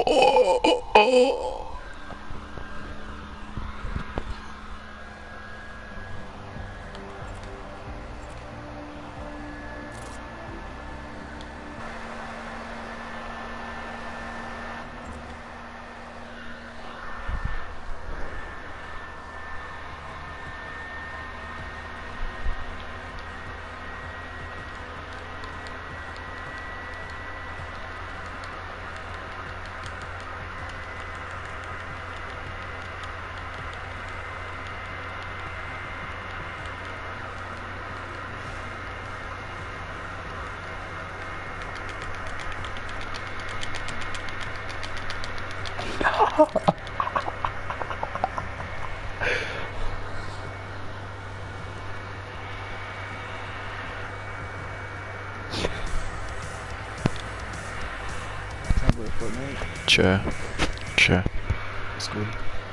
Sure. Sure. That's good.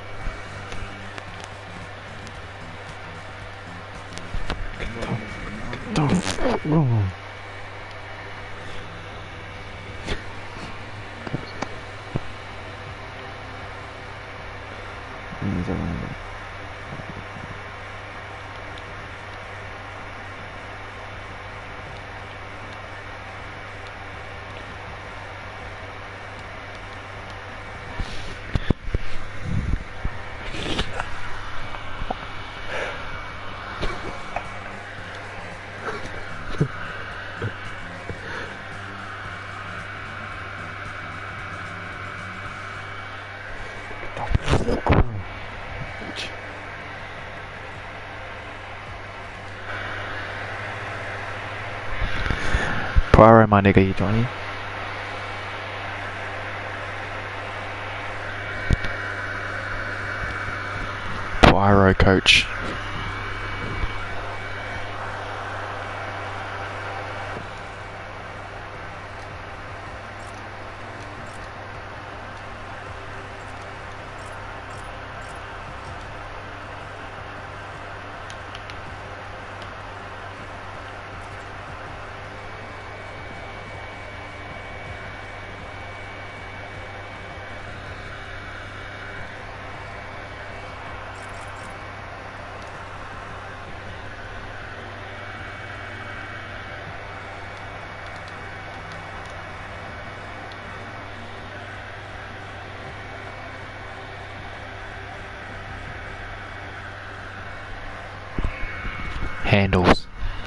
Oh. Poirot, my nigga, you joining? Poirot, coach. Handles.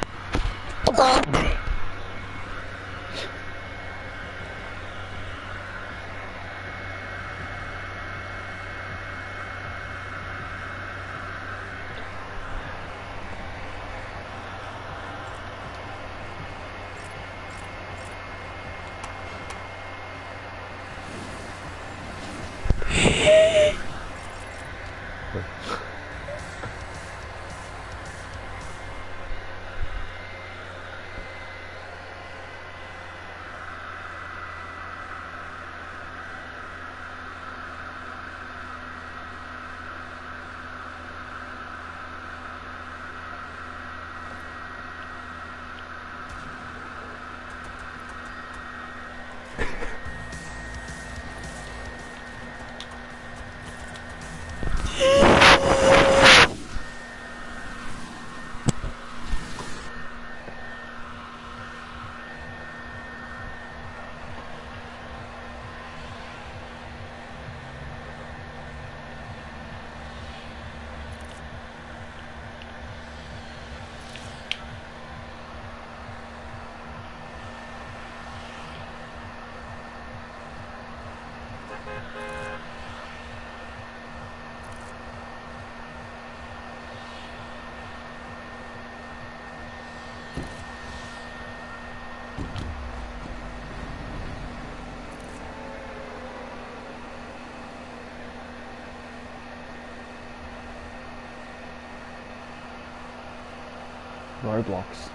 Roblox.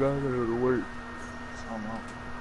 guys are able to work. Somehow.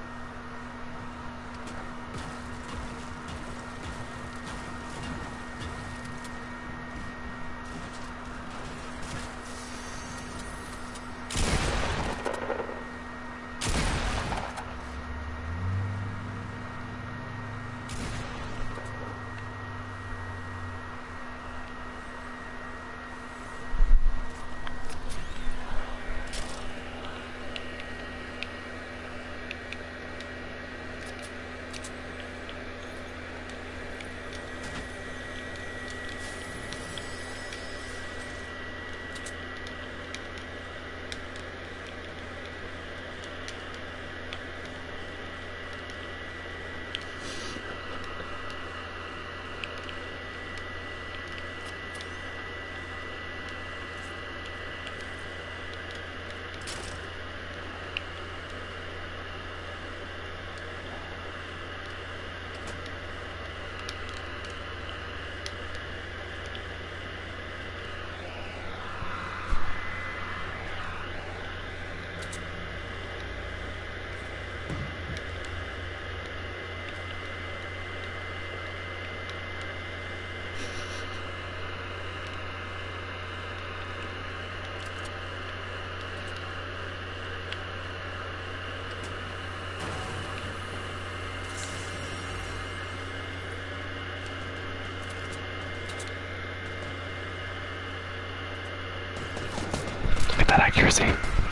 Look at that accuracy.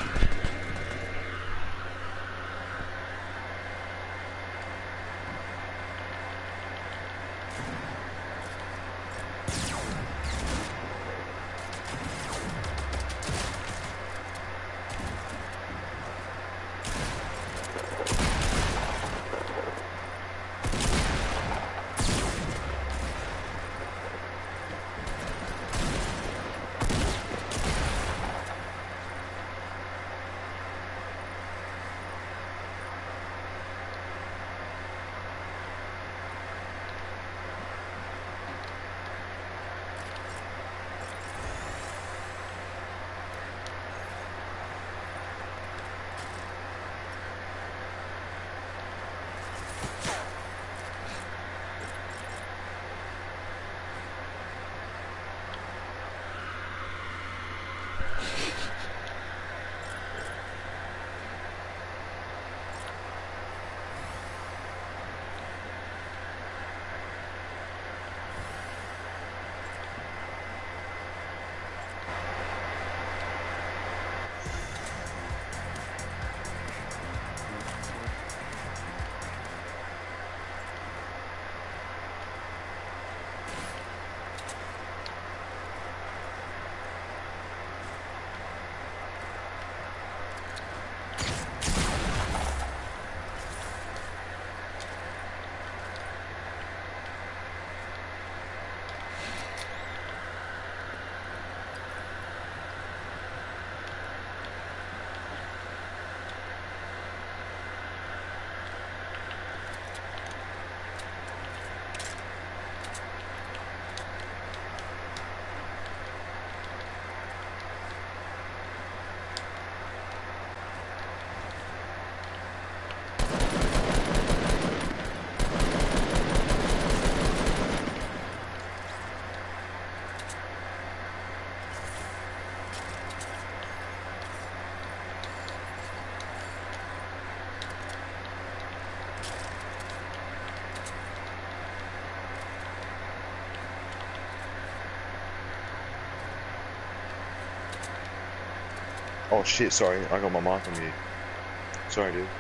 Oh shit, sorry, I got my mic on mute. Sorry, dude.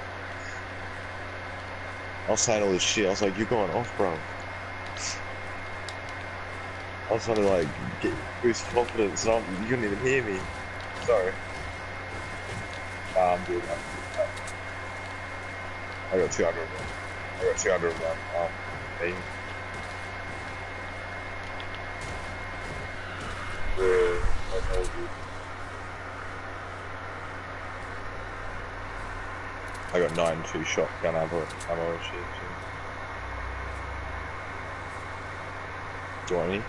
I was saying all this shit, I was like, you're going off, bro. I was trying to, like, boost confidence, and you couldn't even hear me. Sorry. Nah, I'm good, man. I got 200 of them. I got 200 of them. Me. Yeah, I told you. I got 9-2 shotgun ammo and shit too. Do you want any?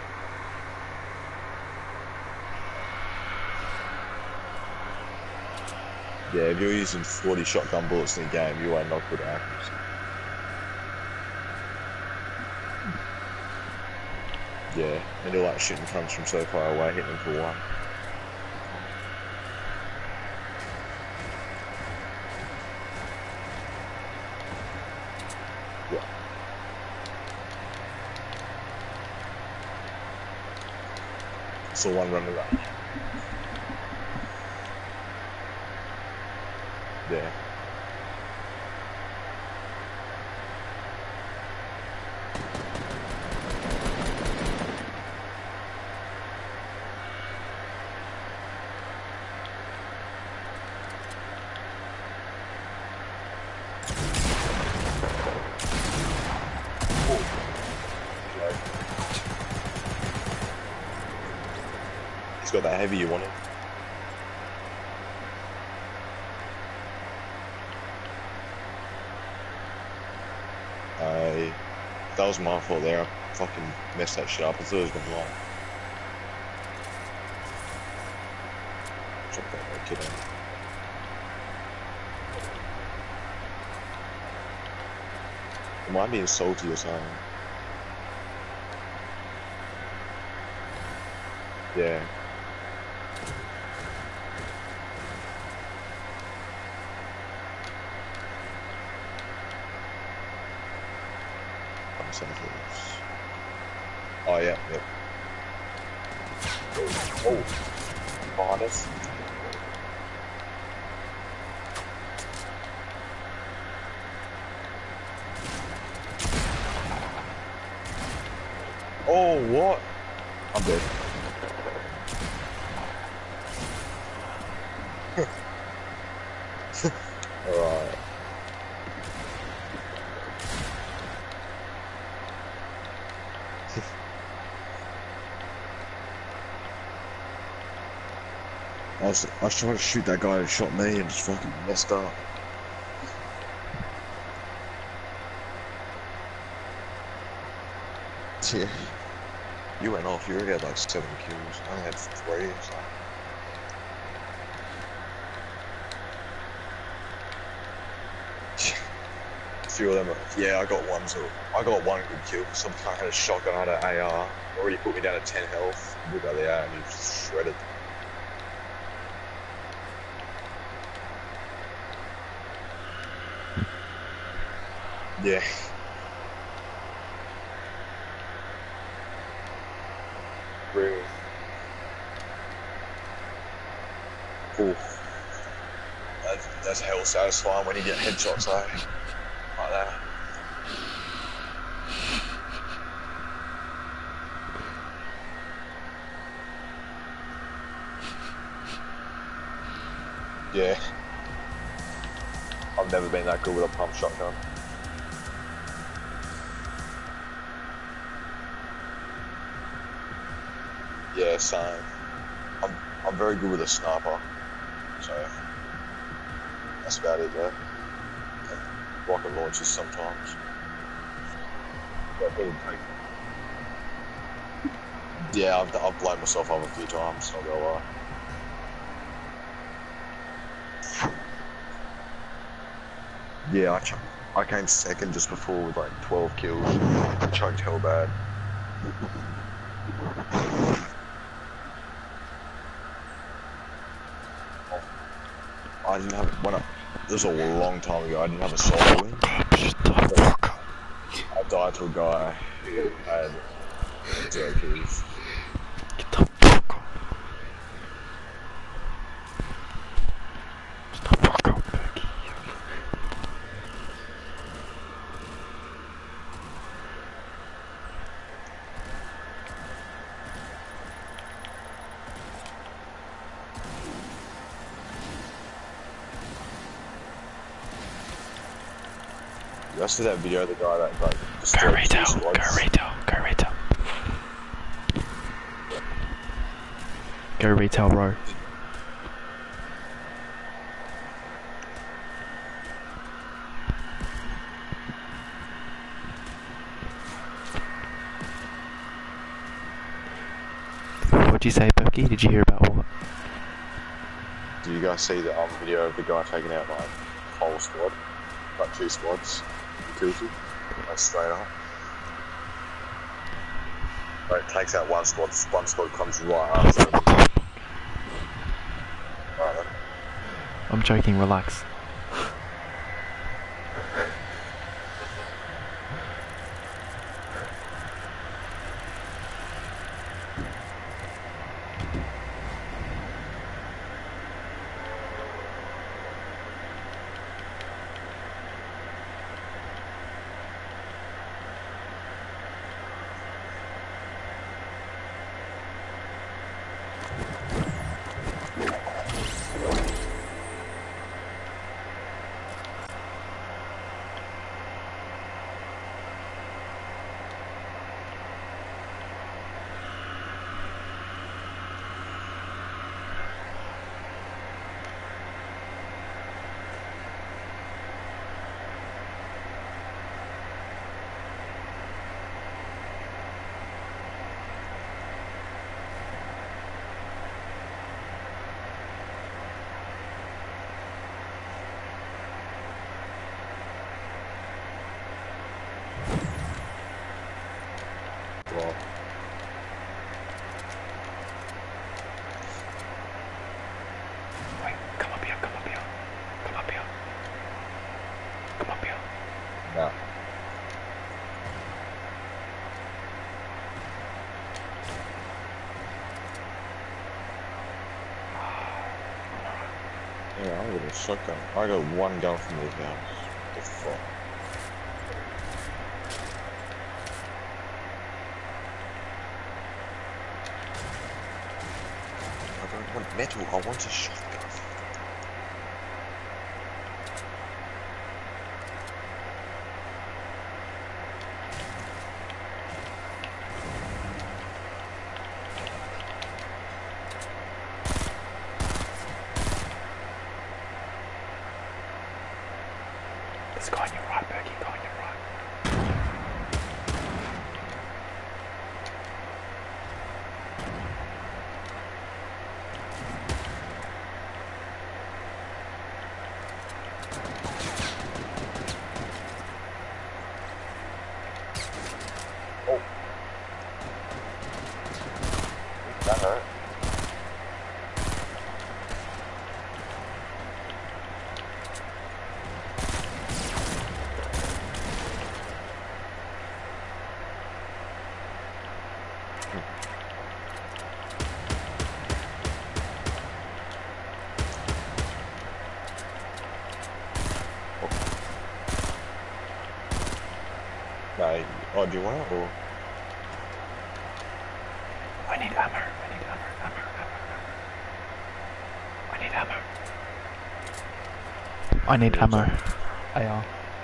Yeah, if you're using 40 shotgun bullets in a game, you are not good at accuracy. Yeah, and you're like shooting cunts from so far away, hitting them for one. Yeah. Saw one running back. Yeah. He's got that heavy you wanted. That was my fault there. I fucking messed that shit up. I thought it was gonna lie. Drop that kid in. Am I being salty or something? Yeah. Oh yeah, yep. Oh, behind us. Oh, what? I'm dead. Alright. I was trying to shoot that guy who shot me and just fucking messed up. Yeah. You went off, you already had like 7 kills. I only had 3 or something. A few of them yeah, I got one good kill. Some guy had a shotgun, I had an AR. Already put me down to 10 health. Look at the AR and he just shredded. Yeah. Really. Cool. That's hell satisfying when you get headshots like that. Yeah. I've never been that good with a pump shotgun. Yeah, same. I'm very good with a sniper, so that's about it though. And rocket launchers sometimes. Yeah, I've blown myself up a few times, not gonna lie. Yeah, I came second just before with like 12 kills. I choked hell bad. I didn't have this was a long time ago. I didn't have a solo win. I died to a guy who had 0 kills. Get the fuck up. Get the fuck up, Becky. You guys see that video of the guy that like Go retail, go retail, go retail. Go retail, bro. What'd you say, Berkey? Did you hear about what? Did you guys see the video of the guy taking out like whole squad, like 2 squads? He kills you, like straight up. Like takes out one squad comes right after him. Right, I'm joking, relax. well, Wait, come up here, come up here. Come up here. Come up here. nah. Yeah, I got a shotgun. I got one gun from this house. What the fuck? I don't want metal, I want a shotgun. Let's go on your right, Berkey, go on your right. Oh. That hurt. No, oh, do you want it or? I need ammo, I need ammo. I need ammo. I need ammo. AR.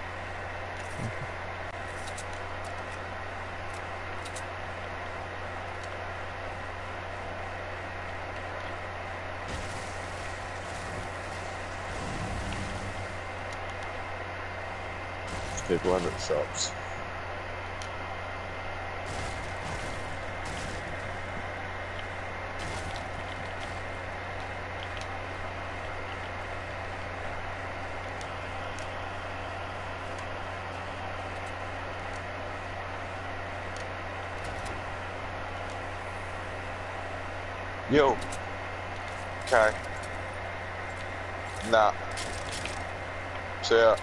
People have it at shops. Yo. Okay. Nah. See ya.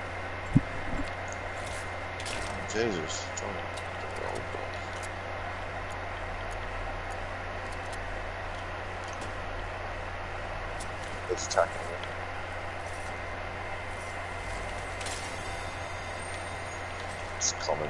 Jesus. It's attacking me. It's coming.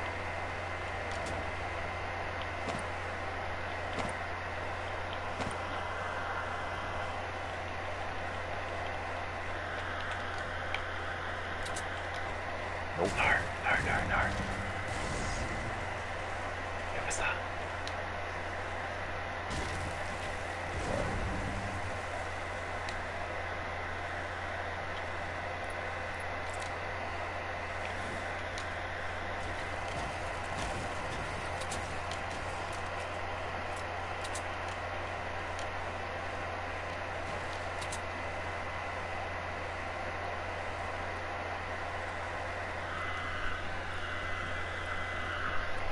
Nope. No. Who was that?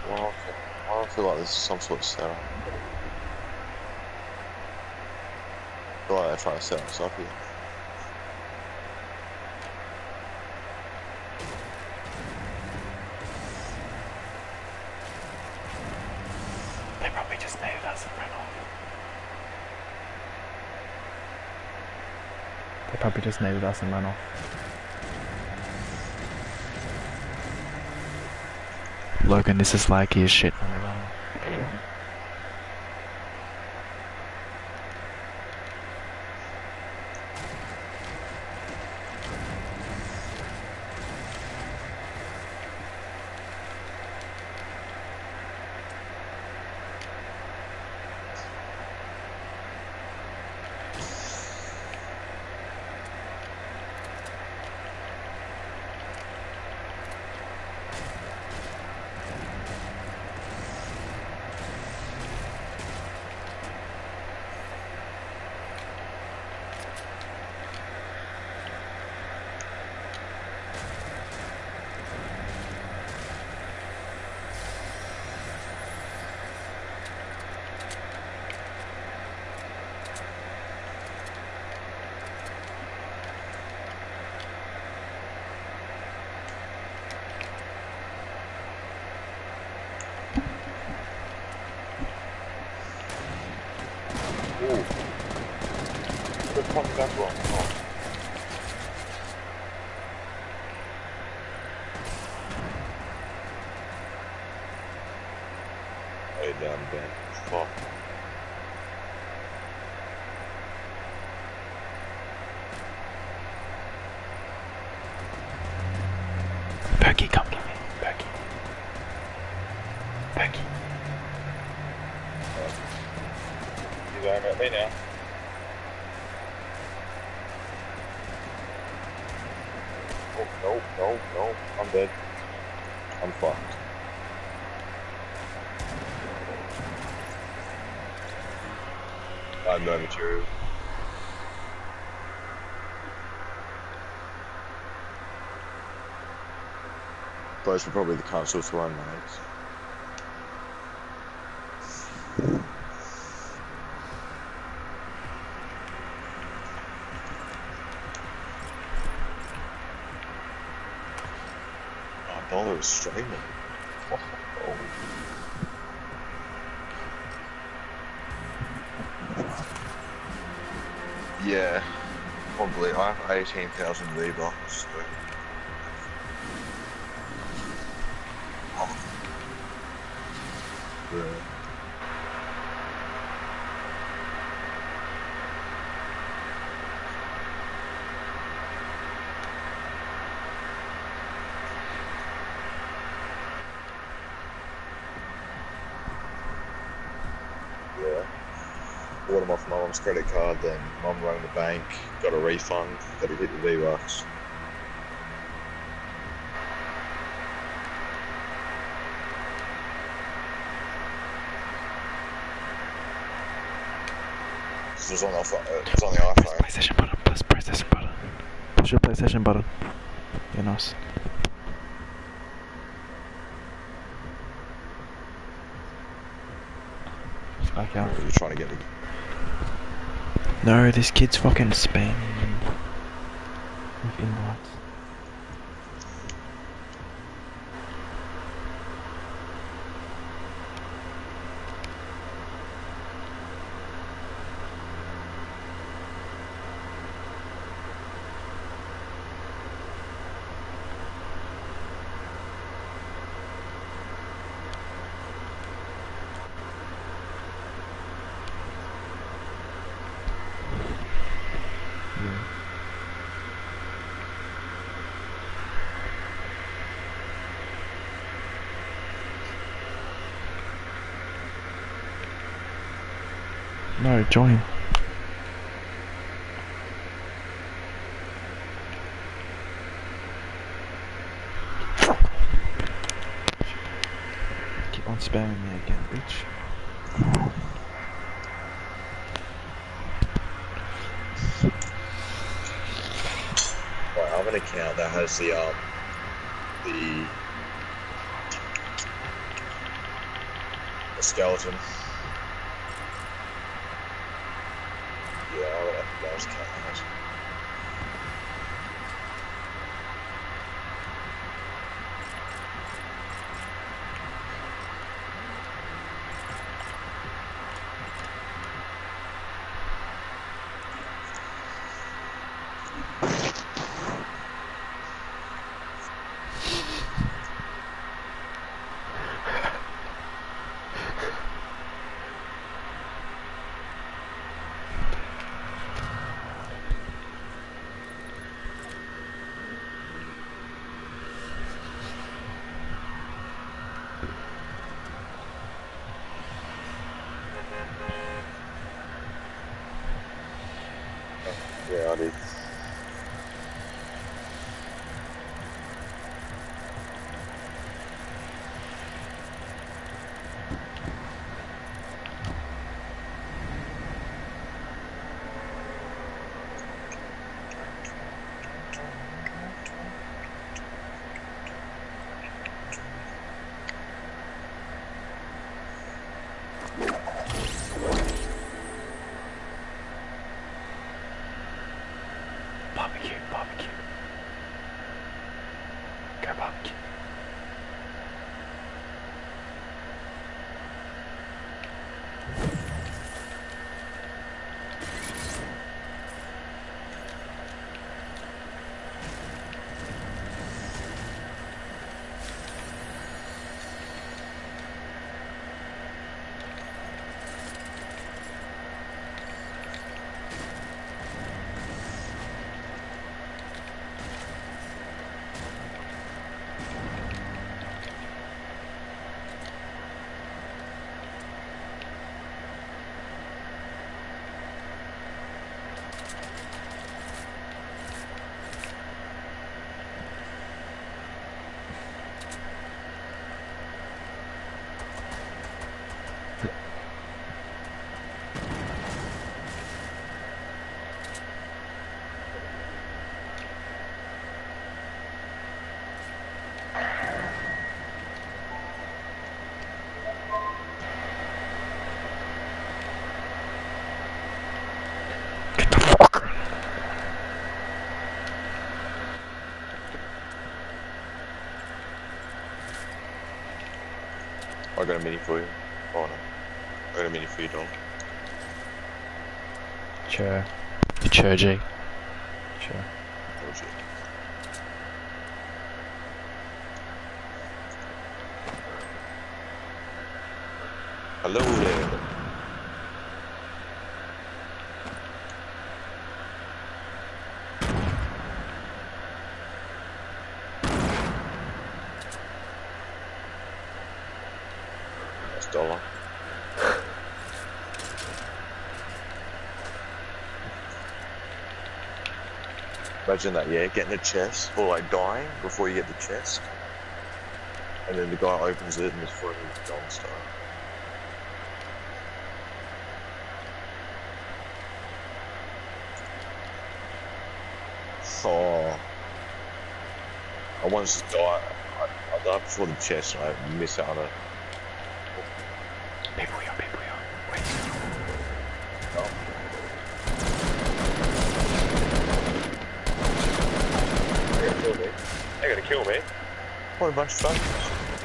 Why do I feel like this is some sort of setup? I feel like they're trying to set us up here. They probably just nailed us and ran off. They probably just naded us and ran off. Logan, this is laggy as shit. Hey, damn, Ben. Fuck. Berkey, come get me. Berkey. Berkey. He's going at me now. Oh, no. I'm dead. I'm fucked. I have no material. Those were probably the council throwing mates. Oh, Dollar is streaming. Oh. Yeah, probably. I have 18,000 V-Bucks. So. Yeah. Bought them off my mum's credit card, then mum rang the bank, got a refund, got to hit the V-Bucks. This was on the iPhone. PlayStation button, press PlayStation button. Push your PlayStation button. Yeah, nice. Back out. You're trying to get me. No, this kid's fucking spamming with invites. No, join. Keep on spamming me again, bitch. Right, I have an account that has the skeleton. Yeah, I would have to go as cat. Yeah, I did. Barbecue, barbecue. Go barbecue. Get the fuck. I got a mini for you. Oh no. I got a mini for you, Don. Sure. Sure, G. Sure. Oh shit. Hello there. That's dollar. Imagine that, yeah, getting the chest, or like dying before you get the chest. And then the guy opens it and it's for a Don star. Oh. I once died. I died before the chest and I missed out on a. People here, people here. Wait. Oh. They're gonna kill me. They're gonna kill me. What a bunch of fun.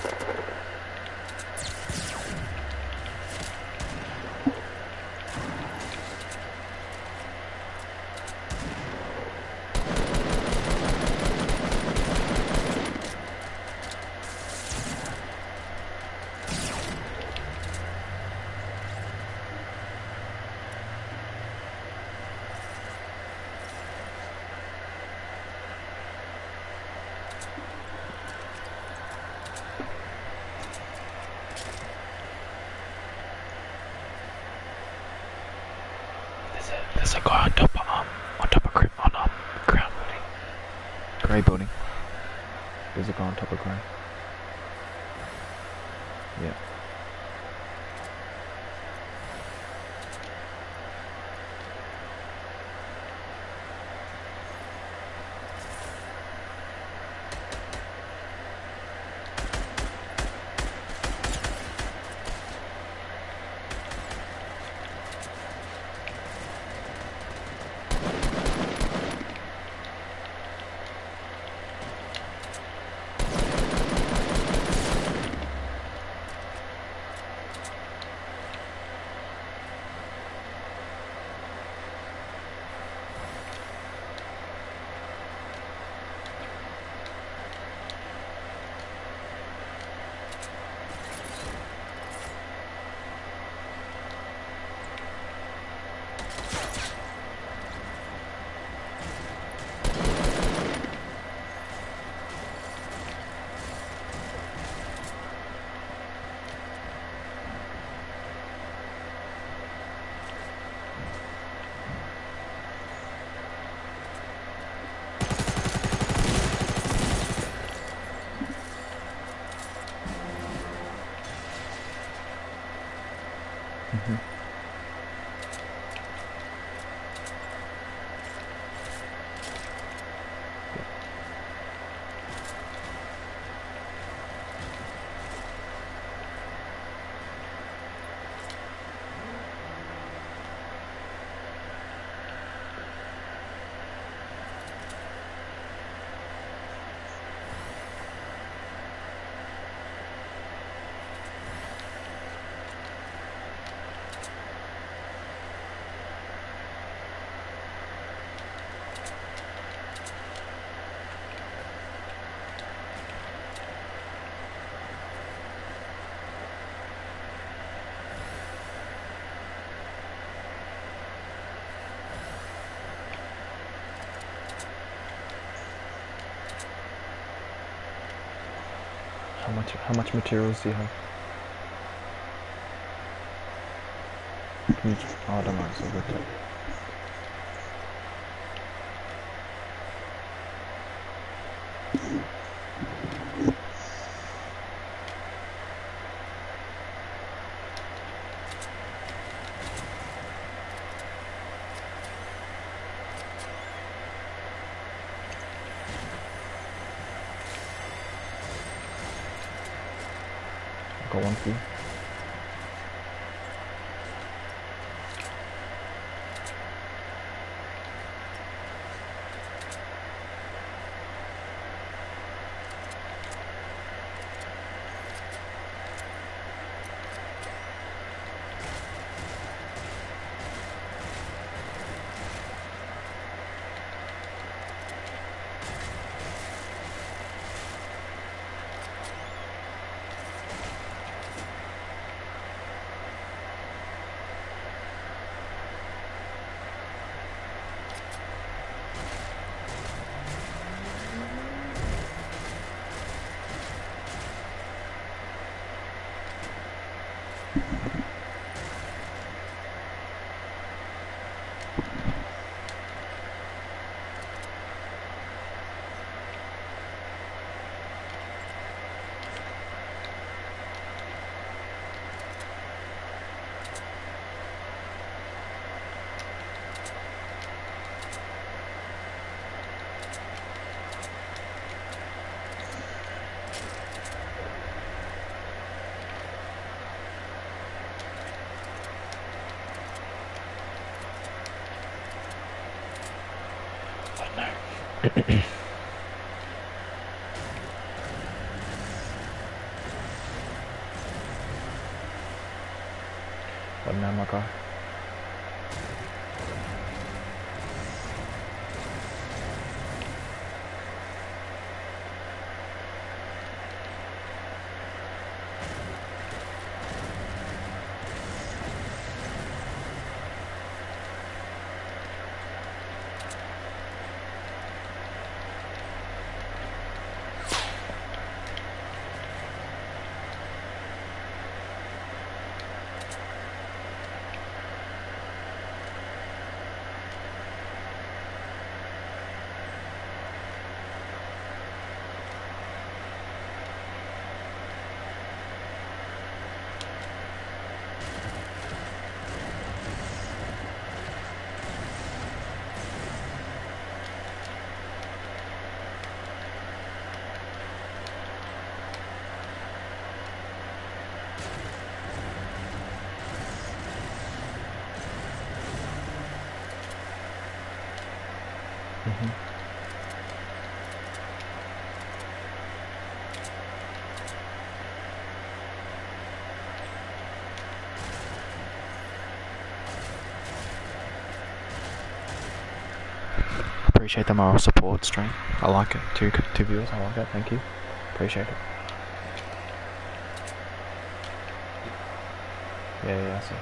There's a guy on top of ground building. Grey building. There's a guy on top of grey. Yeah. Mhm. How much materials do you have? Can you just, oh, I don't know, it's all good. I've got one for you. What now, my guy? Mm-hmm. Appreciate the moral support stream. I like it. Two viewers. I like it. Thank you. Appreciate it. Yeah, I see.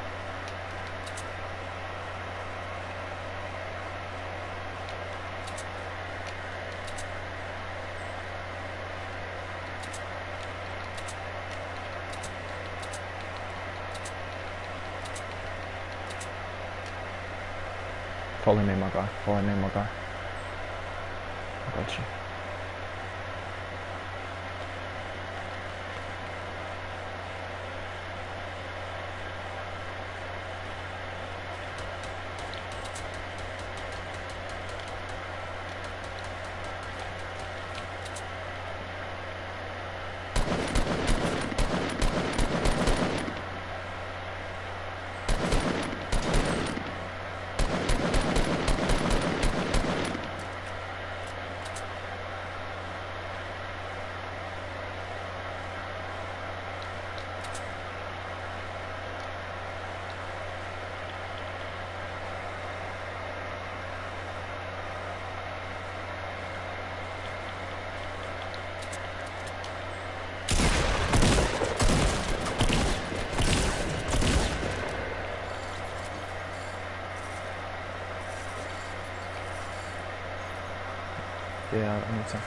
Follow me, my guy. Follow me, my guy. I got you. Yeah, I need some.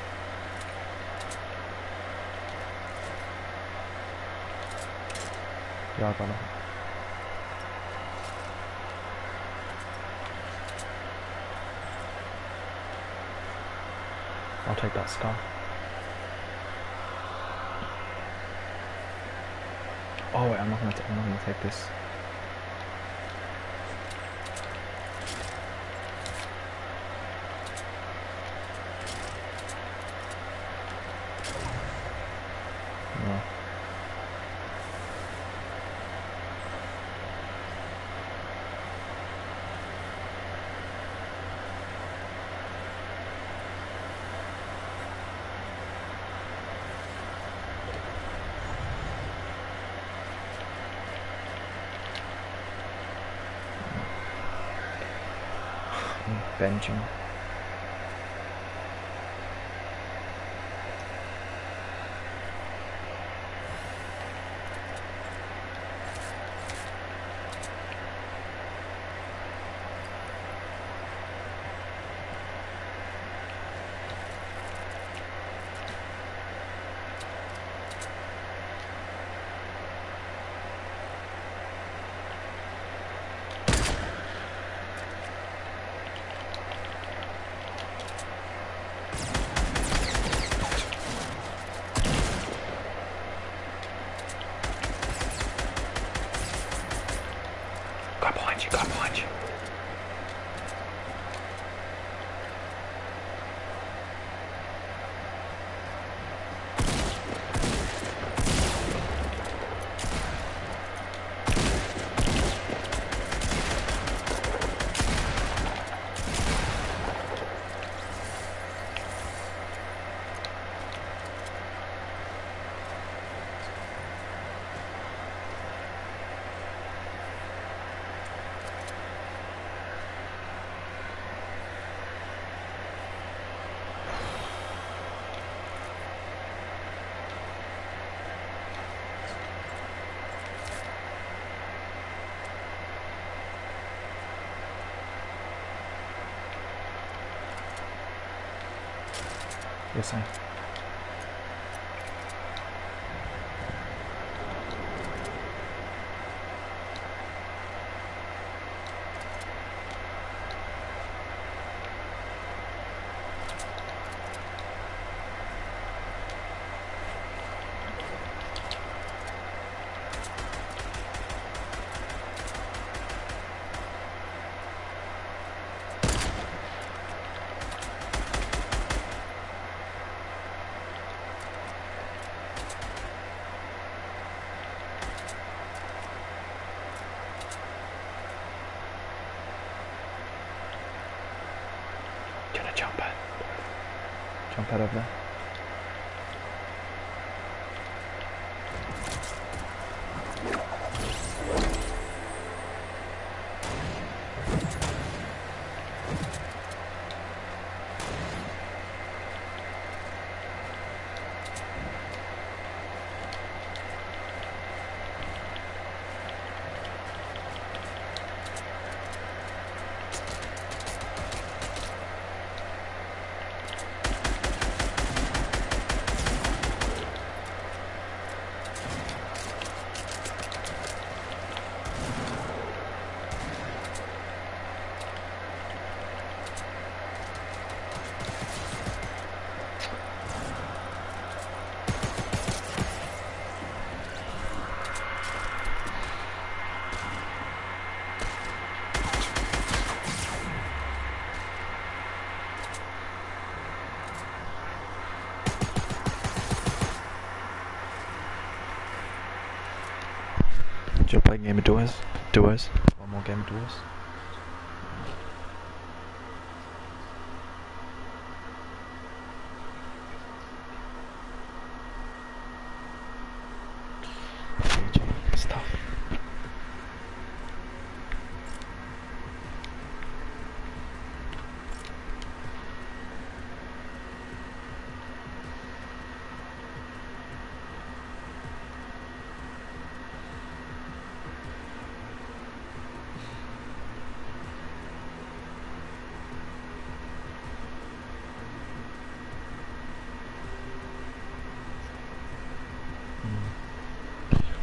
Yeah, I got it. I'll take that scar. Oh wait, I'm not gonna take this. No. Benching. Got behind you, got behind you. Yes, I. Gonna jump it. Jump out of there. Do you play game of duos? Duos? One more game of duos? GG. It's tough.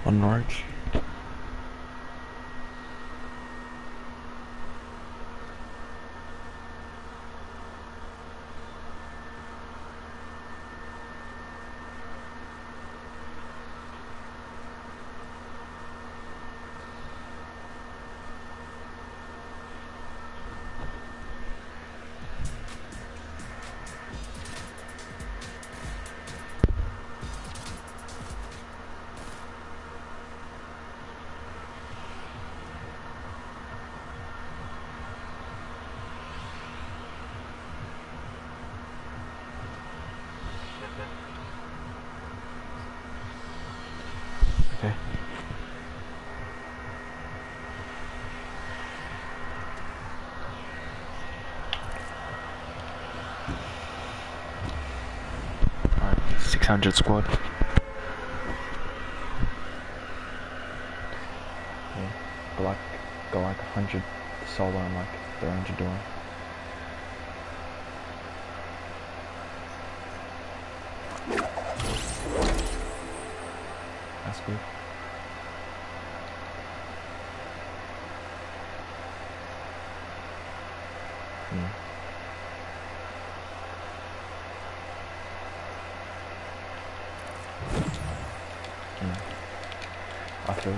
On Norwich. Okay. Alright, 600 squad. Yeah, go like 100 solo and like 300 duo. That's good. Mm. I feel you.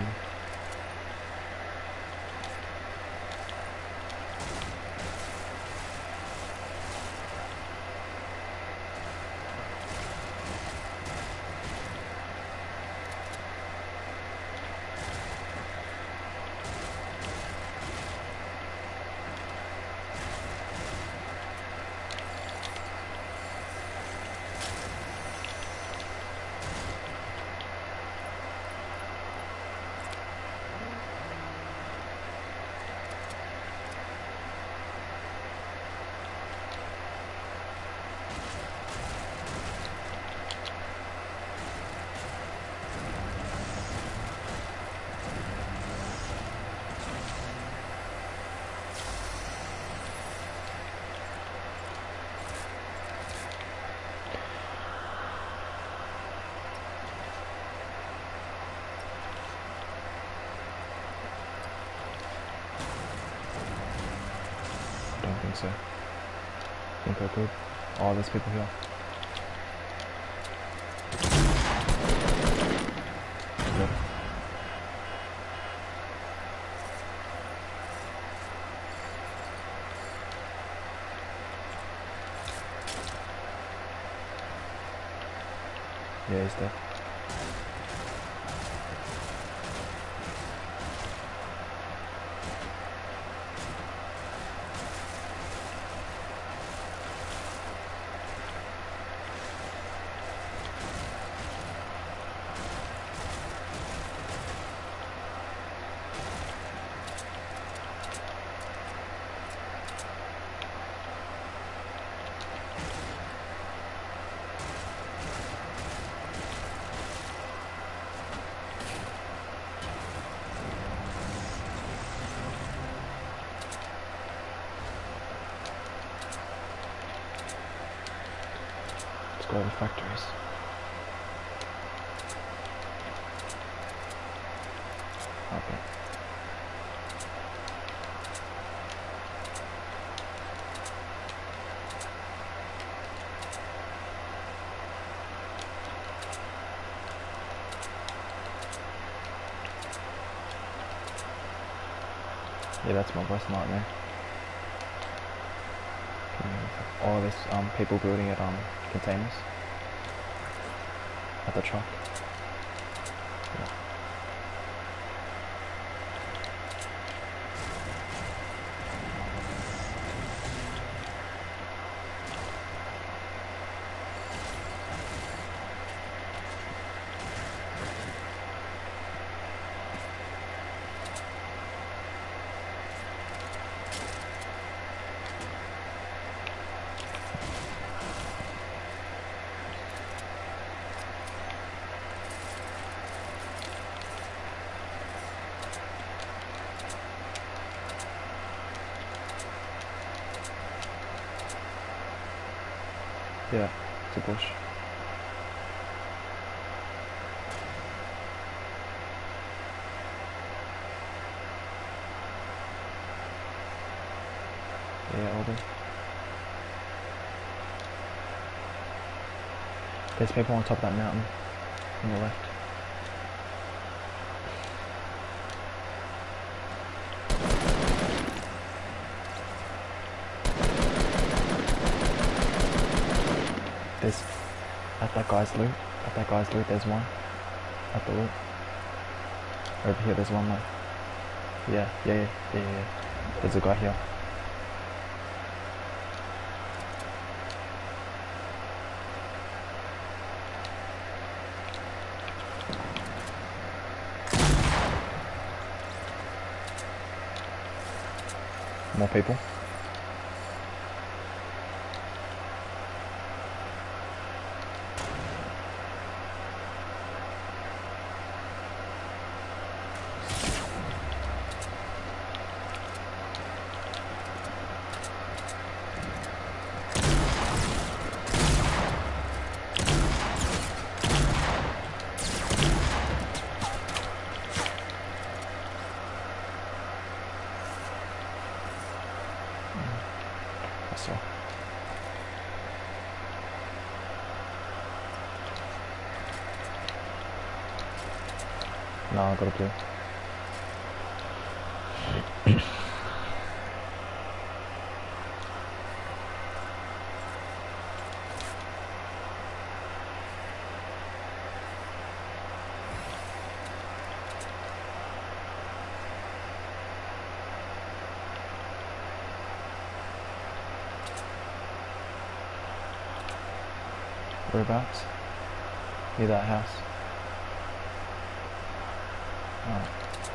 I don't think so. I think I could. Oh, there's people here. Good. Yeah, he's dead. Let's go to the factories. Okay. Yeah, that's my worst nightmare. Oh, there's people building at containers at the truck. Yeah. Yeah, it's a bush. probably. There's people on top of that mountain on the left. There's at that guy's loot. At that guy's loot, there's one. At the loot. Over here, there's one more. Yeah. There's a guy here. More people. So. No, I got a blue. Whereabouts? Near that house. Alright.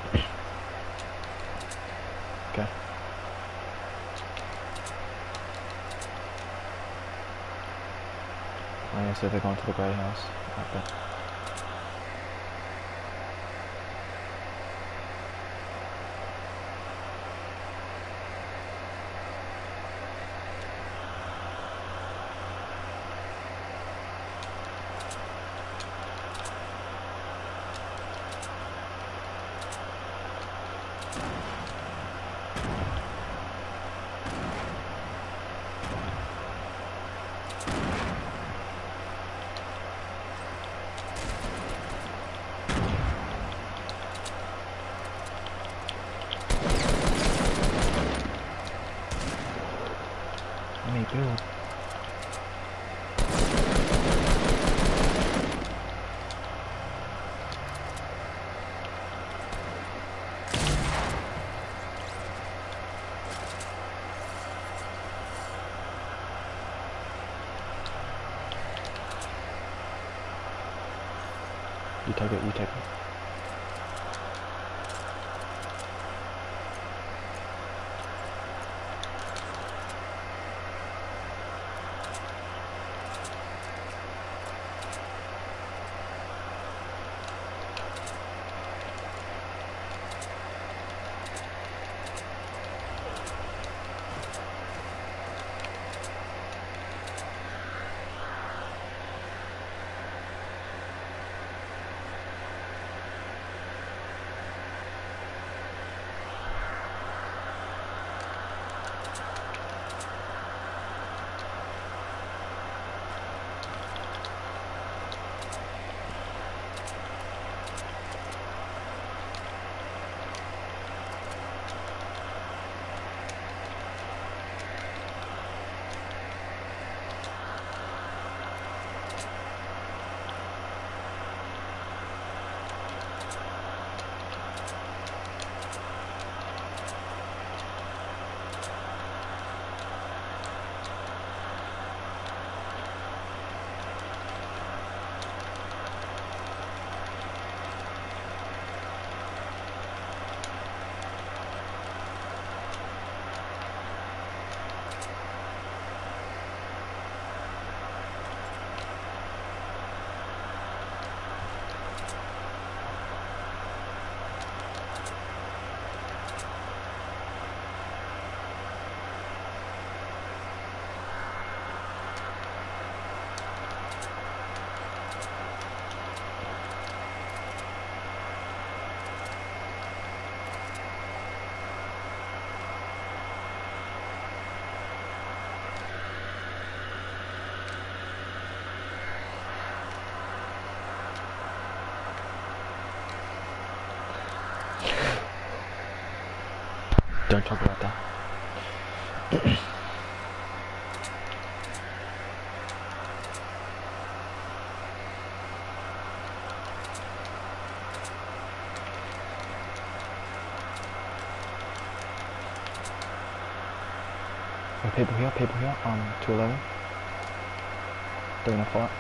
Okay. Oh yeah, so they're going to the grey house. Okay. Let me build. You take it, you take it. Don't talk about that. Oh, people here, 211. Doing a fight.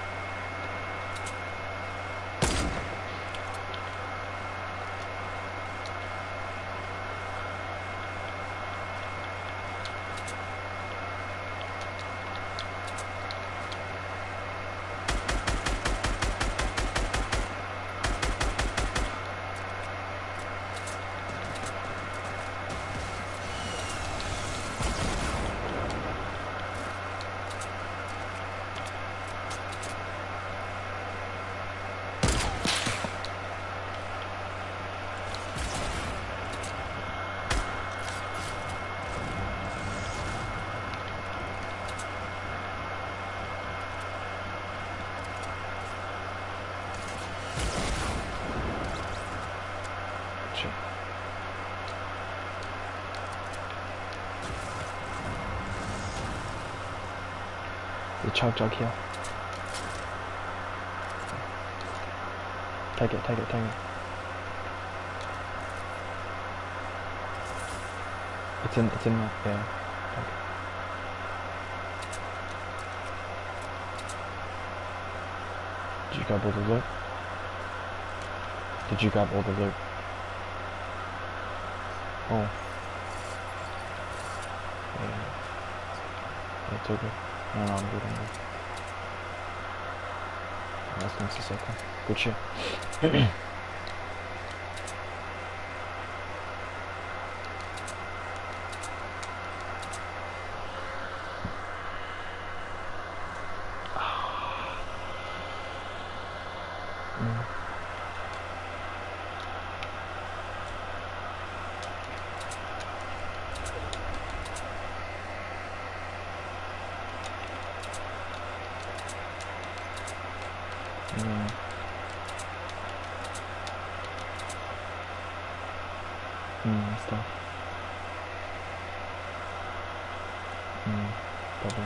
The chug jug here. Take it. It's in there, yeah. Take it. Did you grab all the loot? Did you grab all the loot? Oh. Yeah. It's all good. No, I'm good. That's nice to say. Good shit. Stuff. Probably.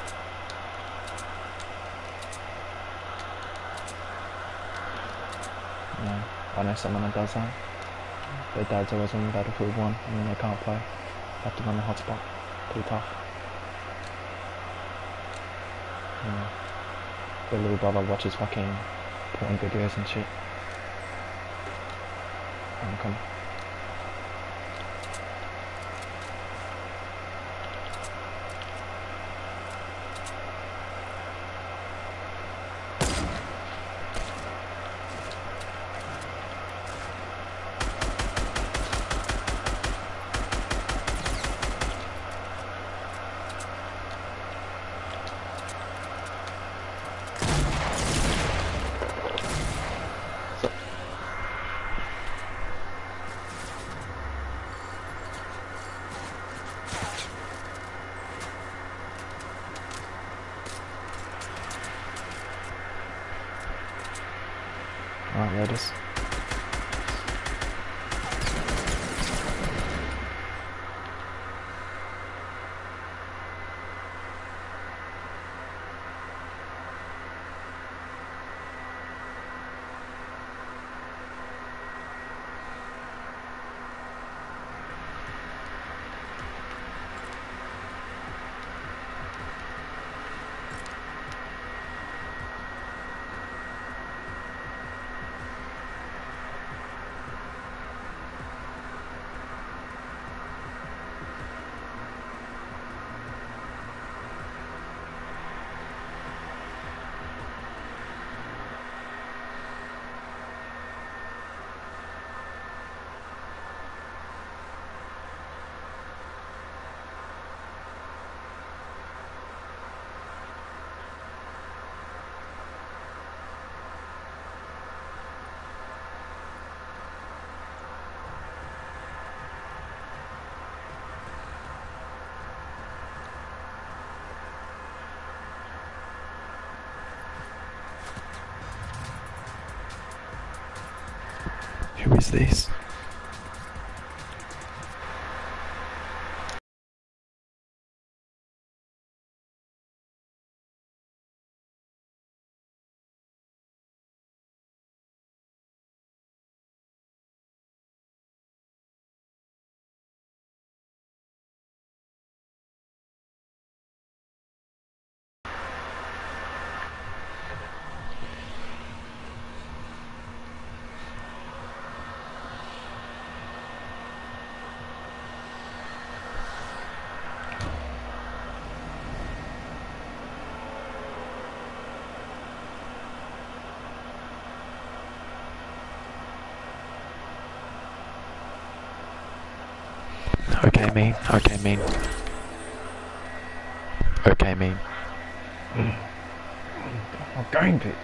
Yeah, I know someone that does that. Their dad's always on Battlefield 1 and when they can't play, have to run the hotspot. Too tough. Yeah. Their little brother watches fucking porn videos and shit. Come on. Alright, ladies. Who is this? Okay, mean. Okay, mean. Okay, mean. Oh, going pitch.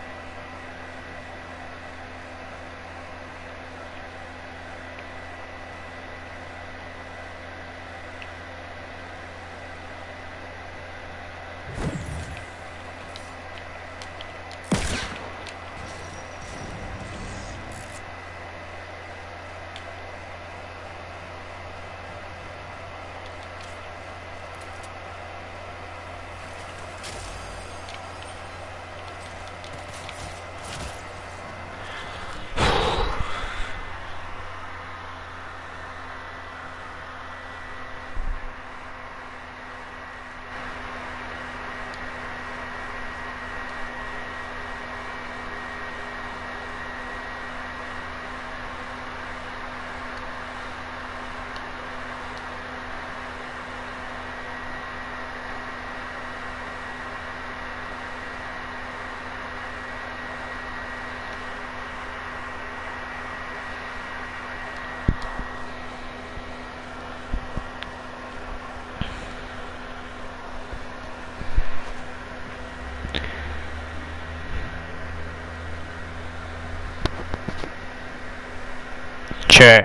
Chair.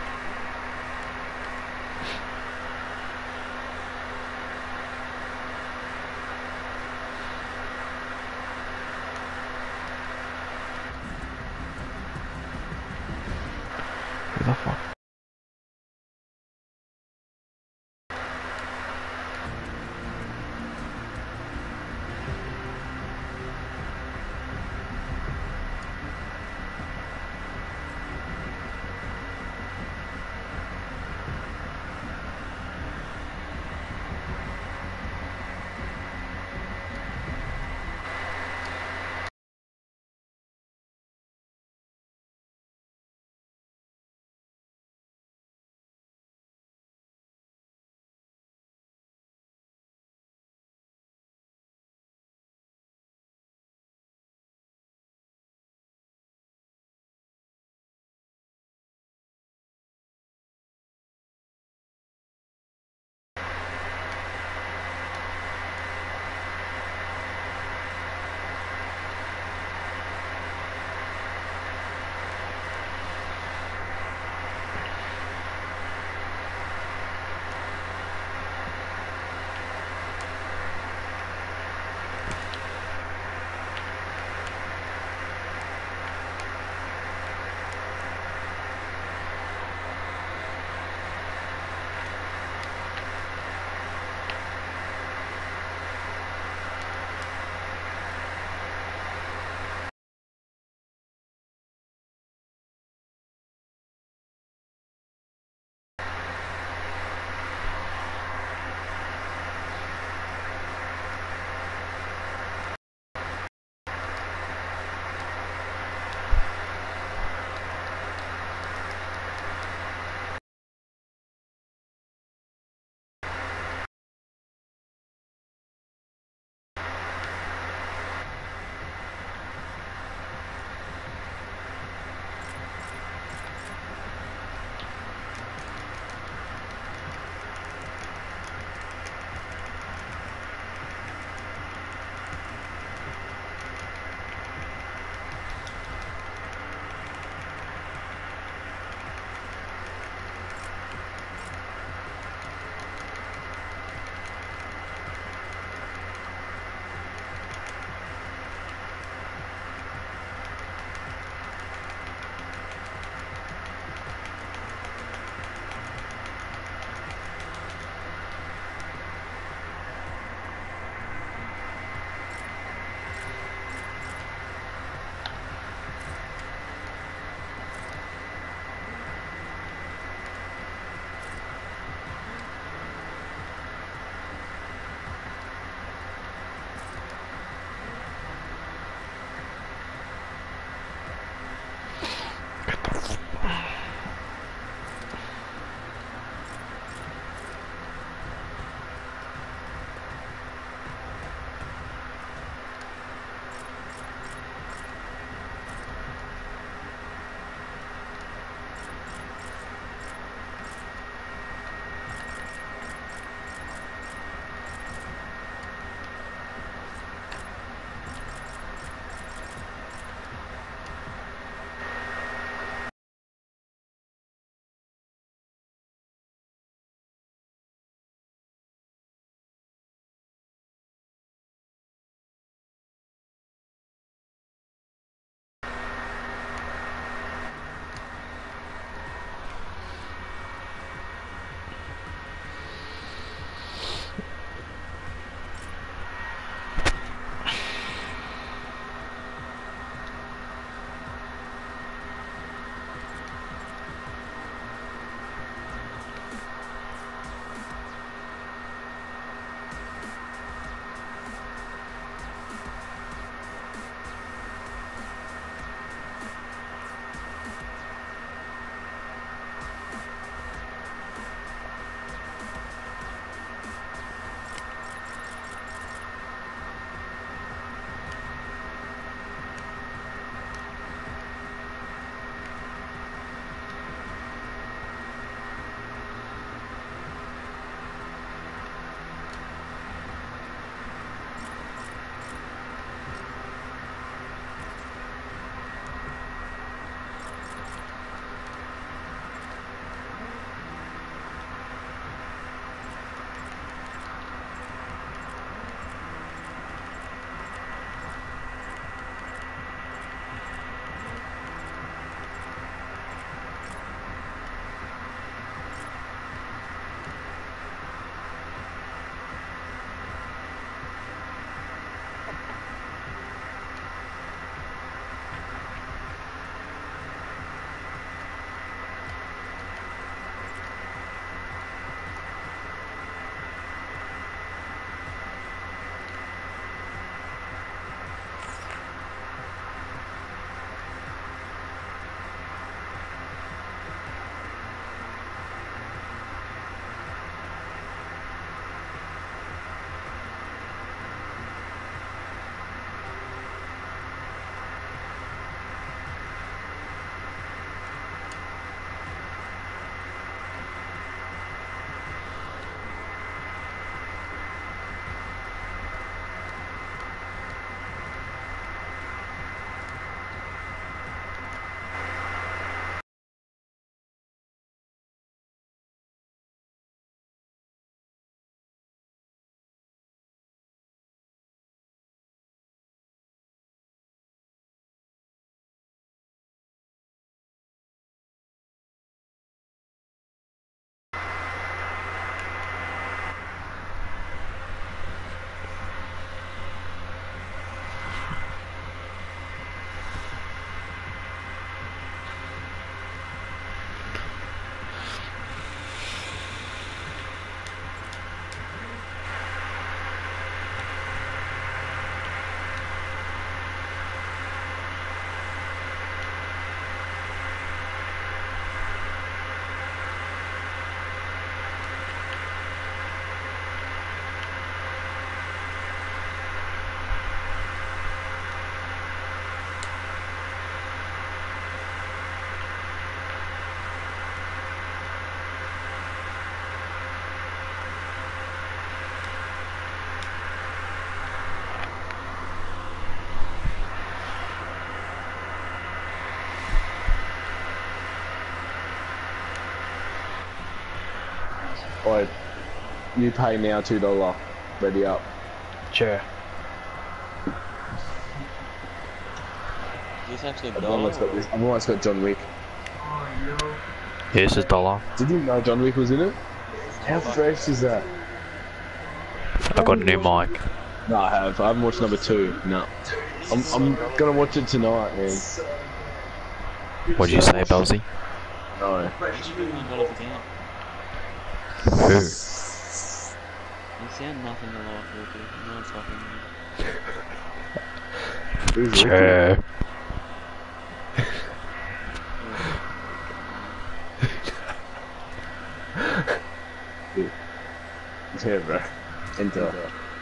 Who the fuck? Alright, you pay now $2. Ready up. Sure. Is this actually a I've dollar? almost got this. I've almost got John Wick. Yeah, this is $1. Did you know John Wick was in it? How fresh is that? I got a new mic. No, I have. I haven't watched number 2. No. I'm gonna watch it tonight, man. What'd you say, Belsy? No. $1 a game. Who? You sound nothing alike, Ricky. No one's fucking Who's Ricky? Sure. Yeah, bro. Enter.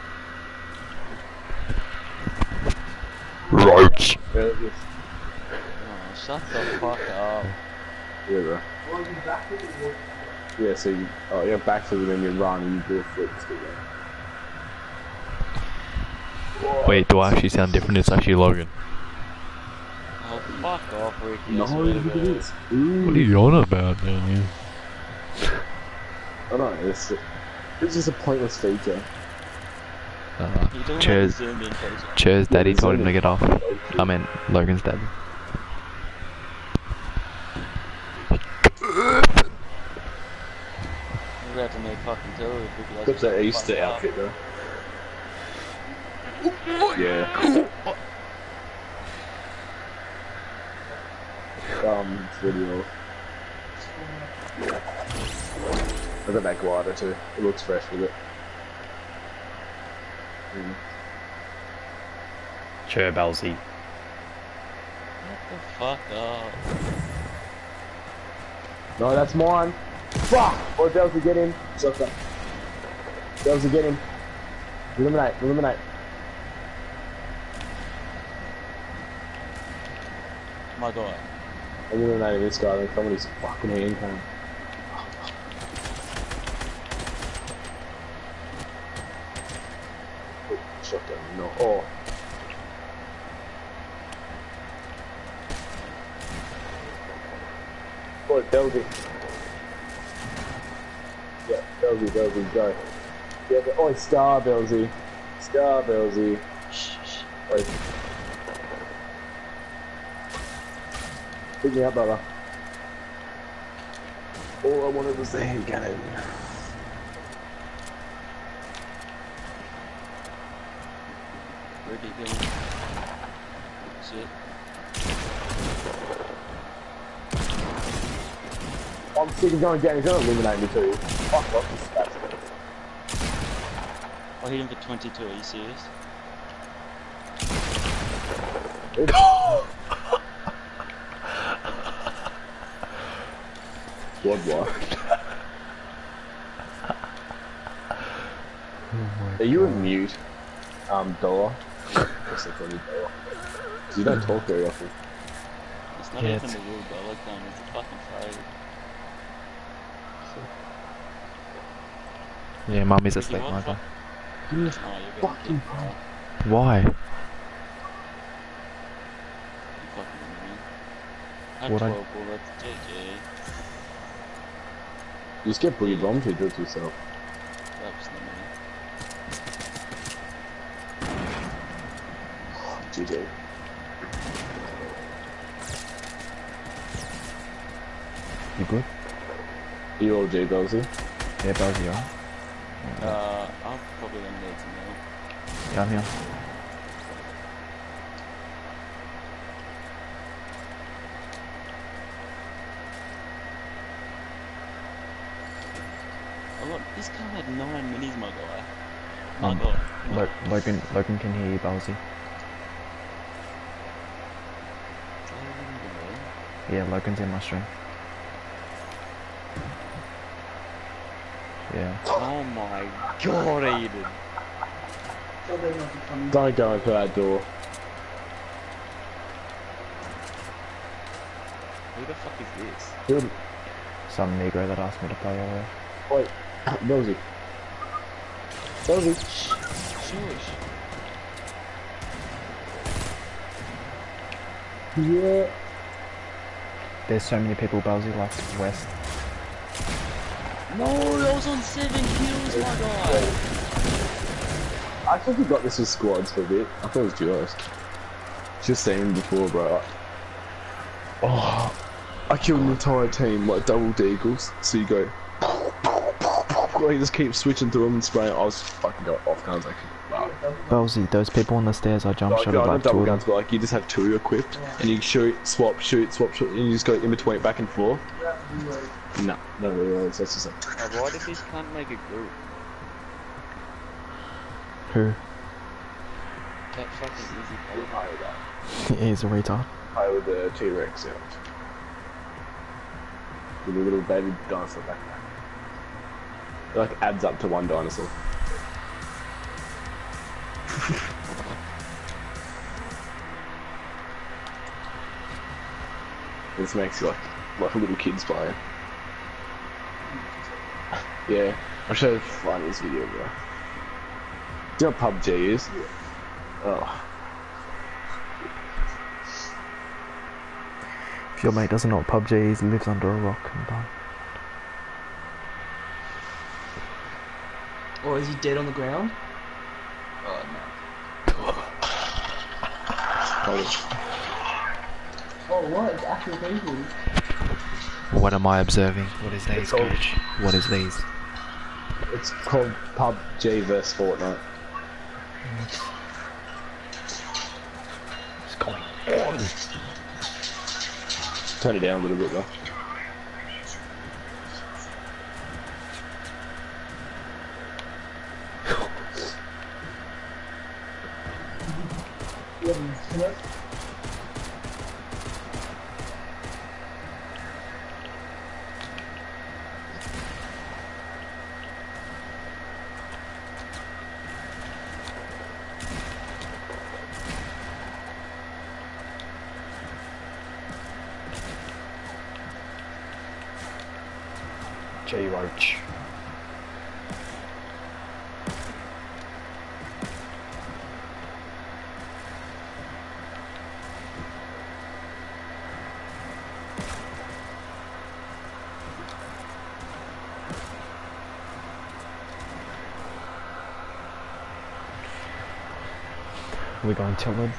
Roach. Yeah, Oh, shut the fuck up. bro. Yeah, so you have backflip and then you run and you do a flip still there. Wait, do I actually sound different? It's actually Logan. Oh, fuck off, Ricky. No, I swear to look at God. this. Ooh. What are you on about, man? I don't know, it's just a pointless feature. You're talking about Cheers. the zoomed in feature. Cheers, Daddy told him to get off. I meant Logan's daddy. We're about to make fucking two if Ricky Got doesn't that shut Easter the fuck up. outfit though. Yeah. It's really old. I got that glider too. It looks fresh with it. Sure, Belsy. What the fuck up? No, that's mine. Fuck! Or Delta, get in. Delta, get in. Eliminate, eliminate. My God. I'm eliminating this guy, then somebody's fucking hand came. Oh, shotgun, no. Oh. Boy, Belgium. Yeah, Belgium, go. Yeah, but, oh, Star Belzy. Star Belzy. Shh, shh. Wait. Pick me up, brother. All I wanted was the hand cannon. Ricky going. Shit. I'm sick of going down. He's gonna eliminate me too. Fuck off, this bastard. I hit him for 22, are you serious? What? Are you a mute? Dollar? What's the funny dollar? You don't talk very often. It's not Yeah, even it's- the real dollar coin, it's a fucking fade. Yeah, Mummy's Ricky, asleep, what mother. Give me a Oh, you're fucking fucking Why? You fucking man. I had What I- 12 bullets, GG. You just get boogie bombed, you do it to yourself. That was not me. GG. You good? You all J Belzy? Yeah, Belsy, alright? I'm probably gonna need some milk. Yeah, I'm here. Oh look, this car had 9 minis, my guy. My Um, God. Logan can hear you, Belsy. Yeah, Logan's in my stream. Yeah. Oh my God, Aiden. Don't go into that door. Who the fuck is this? Dude, Some Negro that asked me to play earlier. wait. Belzy. Belzy. Shush. Yeah. There's so many people, Belsy, like West. No, I was on 7 kills, my guy. I thought we got this with squads for a bit. I thought it was duos. Just saying before, bro. Oh, I killed an entire team, like double deagles. So you go, you just keep switching through them and spraying. I was fucking going off guns. Like, wow. Bellsy, those people on the stairs, I jump shot No, like not two double of them. guns, but like you just have two equipped, and you shoot, swap, and you just go in between, back and forth. No, no reloads. That's just like. Why did this cunt make a group? Who? That fucking easy play. He's a retard. Play with the T-Rex, yeah. With a little baby dinosaur back there. It like adds up to one dinosaur. This makes you like little kids playing. Yeah, I'll show you the funniest video, bro. Do you know what PUBG is? Oh. If your mate doesn't know what PUBG is, he lives under a rock. I'm done. Or is he dead on the ground? Oh no. Oh, what? It's actual people. What am I observing? What is these, It's all- coach? What is these? It's called PUBG vs Fortnite. What's going on? Turn it down a little bit though. J-Roach. Are we going Tilted?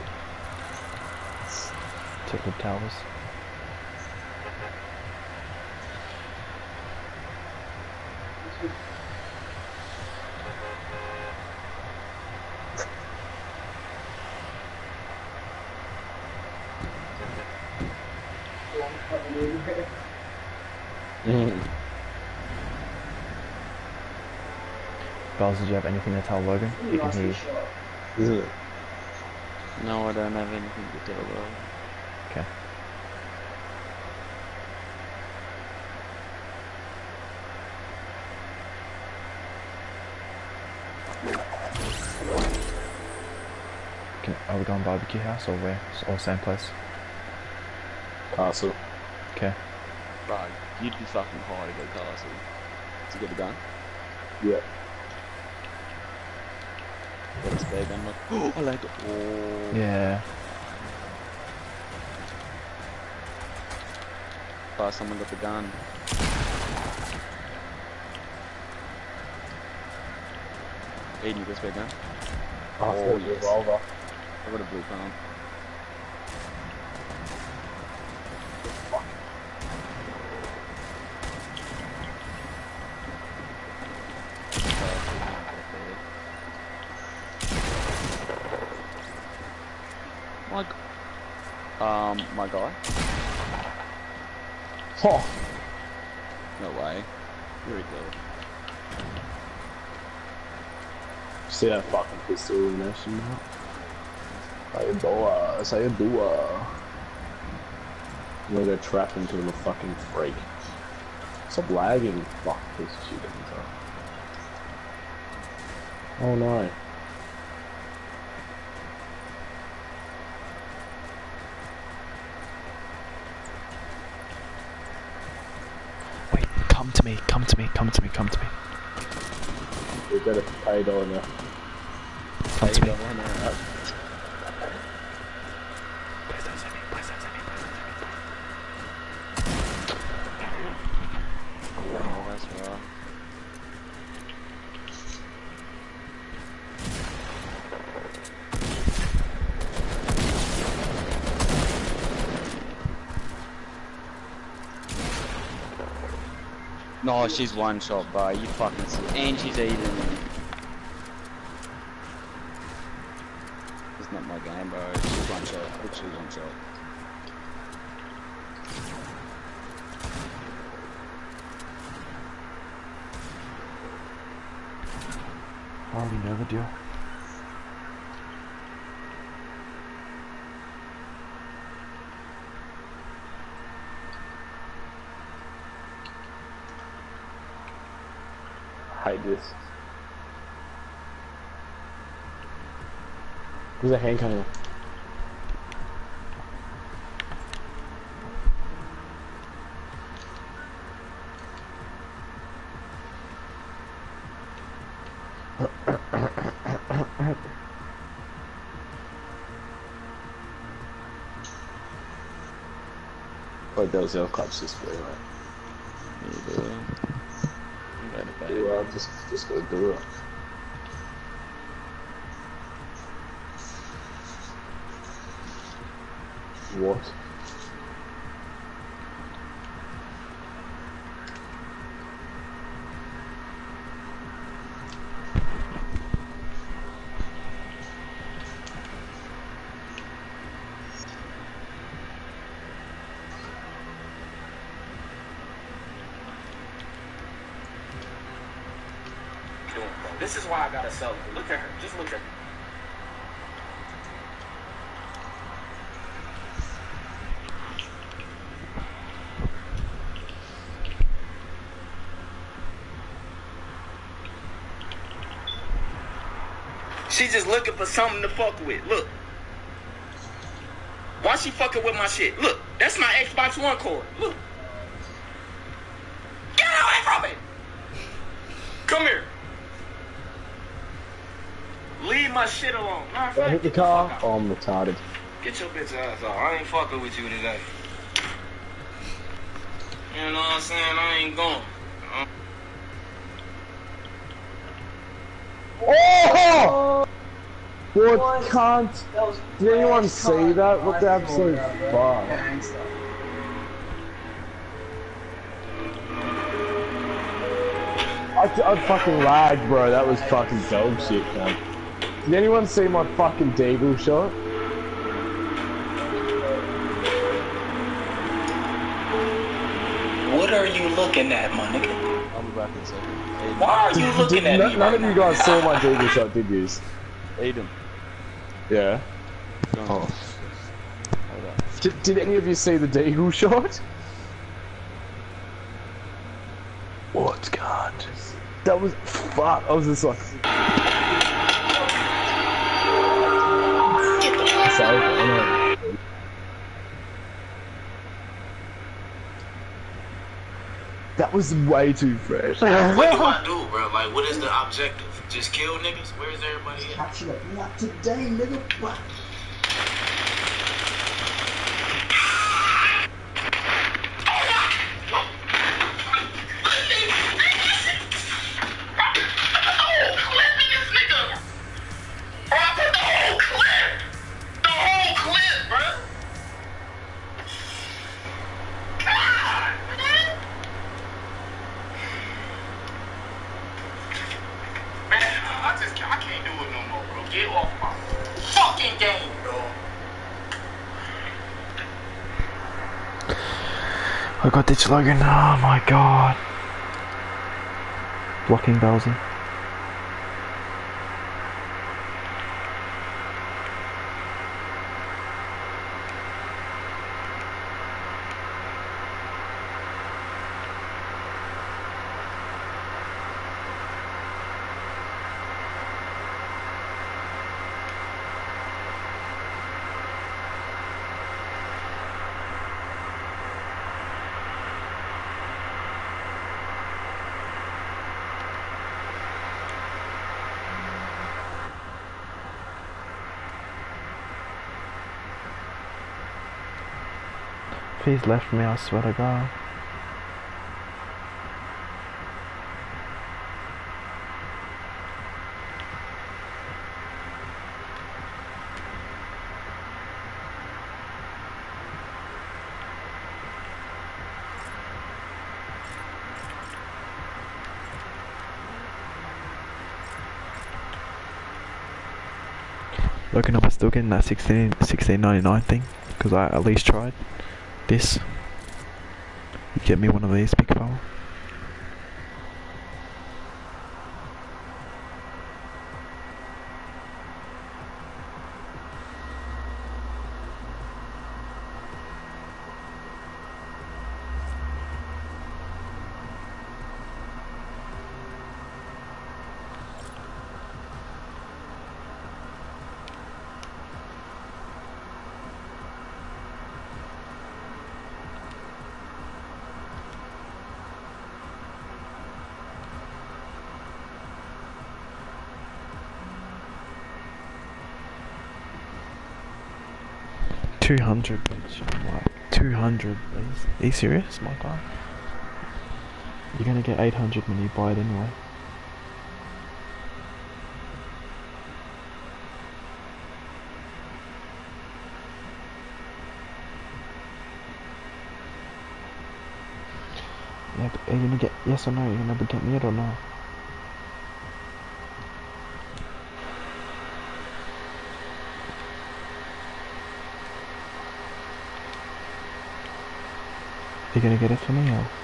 Tilted Towers. Bells, did you have anything to tell Logan? He can hear you. Isn't it? No, I don't have anything to tell though. Okay. Are we going barbecue house or where? Or same place? Castle. Okay. Bro, you'd be fucking high to go castle. To get a gun. Yeah. Got a spare gun like, oh, I like it. Oh. Yeah. Oh, someone got the gun. Aiden, you got a spare gun? Oh, yes. revolver. I got a blue pump. My guy? Oh. No way. Very good. See that fucking pistol illumination now? Say a doa. I'm gonna go trap into him a fucking freak. Stop lagging, fuck piece of shit. Oh no. Wait, come to me, come to me, come to me, come to me. We better pay dollar now. Come to me. Please don't send me, please don't send me, please don't send me. Oh, that's right. No, she's one shot, bro. You fucking see. And she's eating. It's not my game, bro. She's one shot. Literally one shot. I already know the deal. I hate this. There's a hand coming. Oh, that was the club's just way, right? Yeah, bro. I'm going to bed. Well, just gotta do it. What? This is why I gotta sell her. Look at her. Just look at her. She just looking for something to fuck with. Look. Why she fucking with my shit? Look. That's my Xbox One cord. Look. Get away from me! Come here. Leave my shit alone. Nah, Did I hit the car? Oh, I'm retarded. Get your bitch ass off. I ain't fucking with you today. You know what I'm saying? I ain't going. Oh! What cunt? Did anyone see that? What the absolute fuck? I fucking lagged, bro. That was fucking dog shit, man. Did anyone see my fucking deagle shot? What are you looking at, my nigga? I'll be back in a second. Aiden. Why are you looking at me? None of you guys saw my deagle shot, did you? Aiden. Yeah. Go on. Oh. Hold up. Did any of you see the deagle shot? What, God? That was fuck. I was just like. It's over, I know. That was way too fresh. What do I do, bro? Like, what is the objective? Just kill niggas? Where's everybody at? Catch you up. Not today, nigga. What? I can't do it no more, bro. Get off my fucking game, bro. I got Ditch Logan. Oh my god. Blocking Bowsy. If he's left me, I swear to God. Logan, am I still getting that 16.99 thing? Because I at least tried this. You get me one of these, big fella. $200, bitch. Like, 200, please. Are you serious, my guy? You're gonna get 800 when you buy it anyway. Yeah, are you gonna get, yes or no, you're gonna get me it or not? You're gonna get it for me or?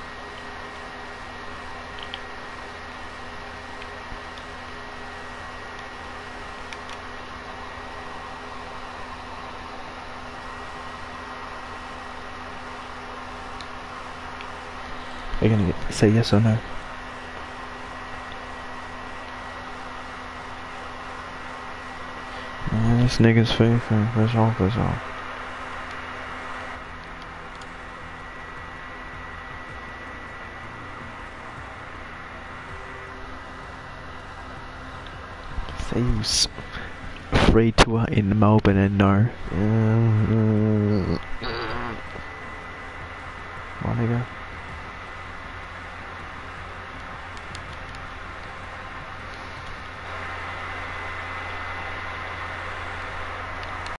Are you gonna say yes or no? This nigga's faithful, that's all, that's all. Say you free tour in Melbourne and no.